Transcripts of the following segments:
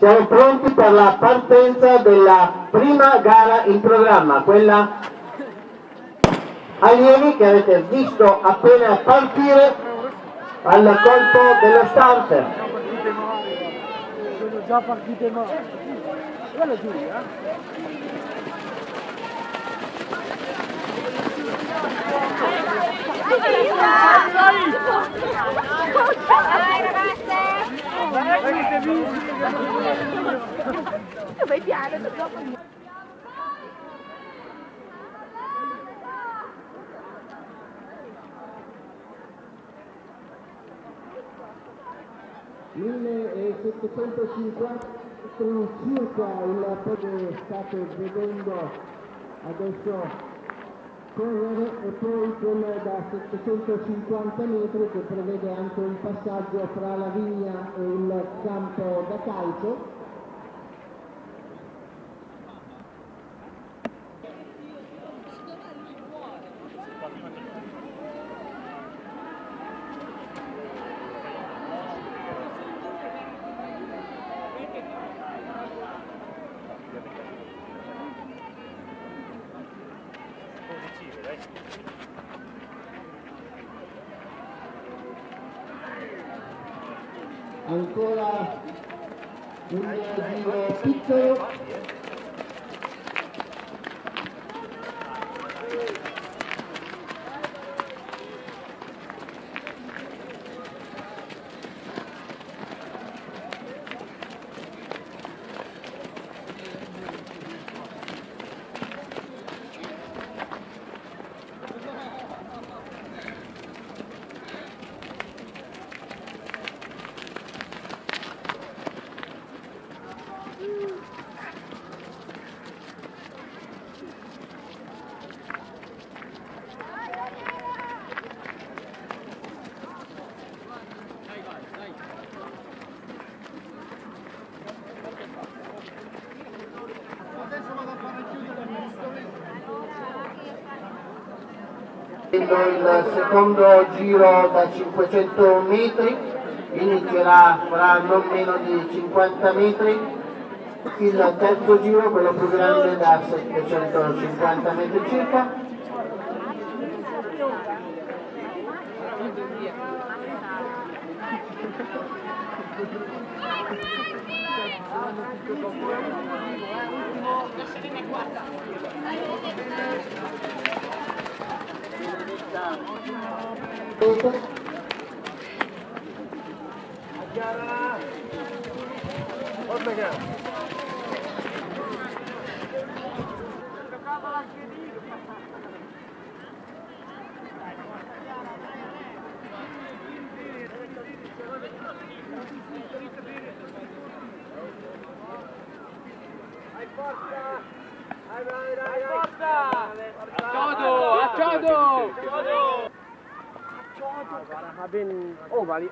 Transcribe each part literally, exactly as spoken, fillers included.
Siamo pronti per la partenza della prima gara in programma, quella allievi che avete visto appena partire al colpo dello starter. Sono già partite male. Quella Giulia? Dai ragazze! Vai piano, millesettecentocinquanta circa il po' che state vedendo adesso correre, e poi quello da settecentocinquanta metri che prevede anche un passaggio fra la vigna e il campo da calcio. Ancora un giro piccolo. Il secondo giro da cinquecento metri inizierà fra non meno di cinquanta metri, il terzo giro, quello più grande, da settecentocinquanta metri circa. Va bene. Oh, va lì.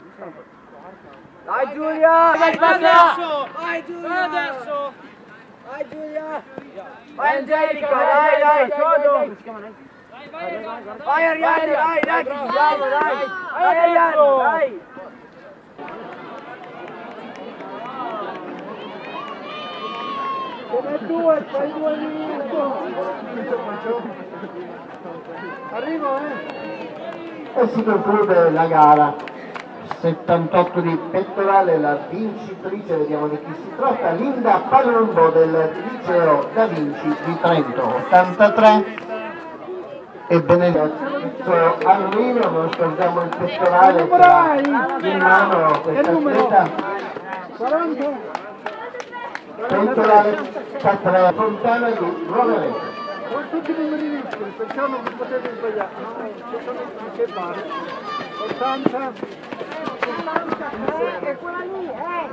Dai Giulia! Vai adesso! Vai Giulia! Vai adesso! Vai Giulia! Vai Angelica, dai, dai, Ciodo! Vai Arianna, dai, dai, che ci siamo, dai! Vai Arianna, dai! Come due, fai due minuti! Arrivo, eh! E si conclude la gara. settantotto di pettorale, la vincitrice, vediamo di chi si tratta, Linda Palumbo del liceo Da Vinci di Trento. Ottantatré e Benedetto arriva, non scordiamo il pettorale, in mano questa atleta. Pettorale Cattrea Fontana di Rovereto. Sono tutti i numeri iniziali, pensavo che potevi sbagliare. No, sono che pare. ottanta. È quella lì, eh!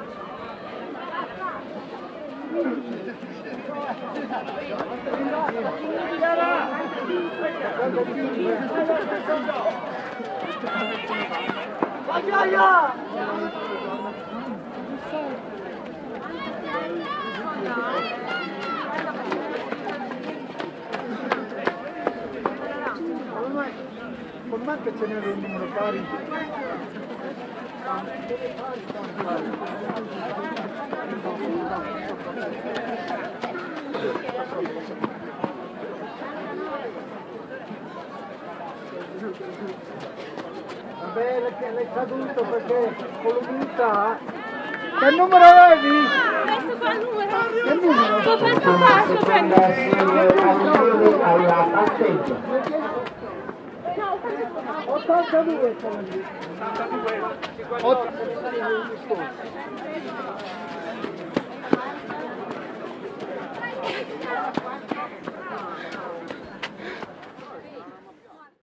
Vai Giulia! Con me che ce n'era un numero pari. Vabbè, l'è caduto perché con l'umidità. Che numero avevi? Questo qua il numero. Che numero? Sto per Una caso, seconda serie alluvione alla partenza. ottantadue sono lì. ottantadue.